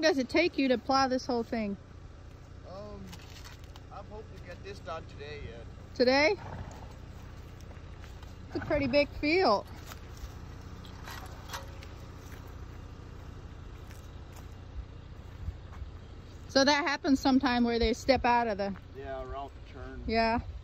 does it take you to plow this whole thing? I'm hoping to get this done today yet. Today? It's a pretty big field. So that happens sometime where they step out of the... Yeah, around the turn. Yeah.